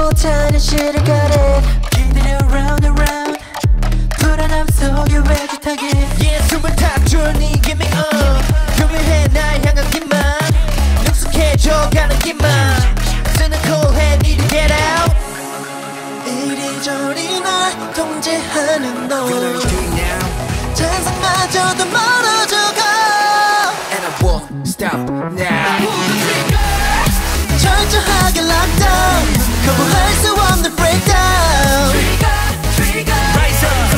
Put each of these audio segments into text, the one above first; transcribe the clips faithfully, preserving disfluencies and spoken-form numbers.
못하는 시를 가래 기다려 round and round 불안함 속에 왜짓하게 Yeah 숨을 탁줄 네 give me up 교묘해 날 향한 기만 능숙해져가는 기만 cynical 해 need to get out 이리저리 날 통제하는 너 잔상마저도 멀어져가 And I won't stop now 철저하게 lockdown 거부할 수 없는 breakdown Rise up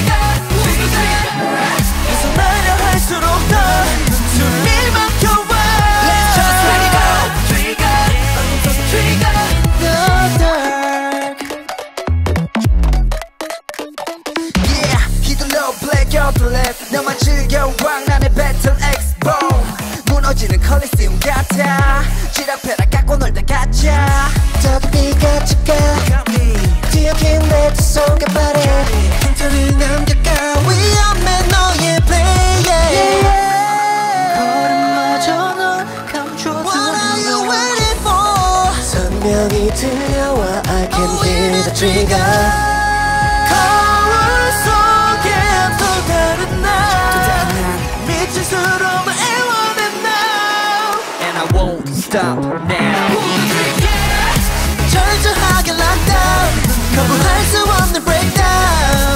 벗어나려 할수록 더 숨이 막혀와 Let's just let it go In the dark Yeah 휘둘러 black out the left 너만 즐겨운 광란의 battle X-Bone 무너지는 컬리세움 같아 지락펴라 깎고 놀다 가자 더 깊이 갇혀가 뒤엉킨 내 두 손과 발에 힌트를 남겨가 위험해 너의 play yeah. 걸음마저 널 감춰두는 What are you waiting for 선명히 들려와 I can hear the trigger 거울 속에 또 다른 날 미친 수로만 애원해 now And I won't stop now 철저하게 lockdown 거부할 수 없는 breakdown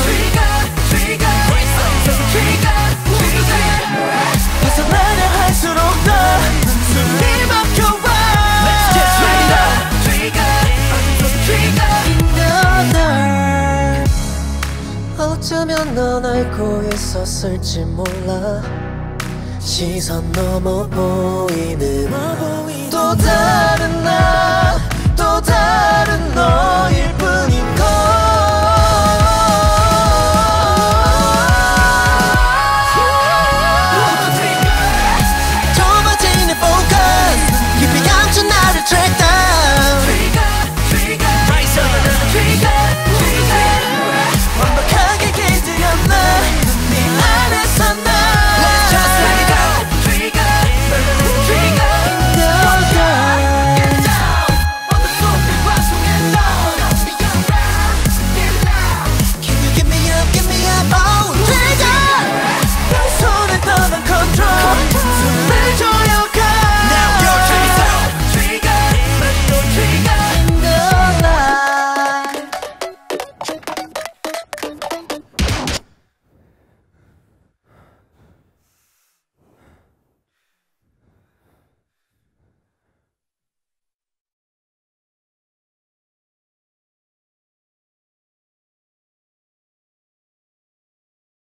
벗어나려 할수록 더 숨이 막혀와 Let's just let it In the dark 어쩌면 넌 알고 있었을지 몰라 시선 넘어 보이는 또 다른 나 또 다른 너일 뿐인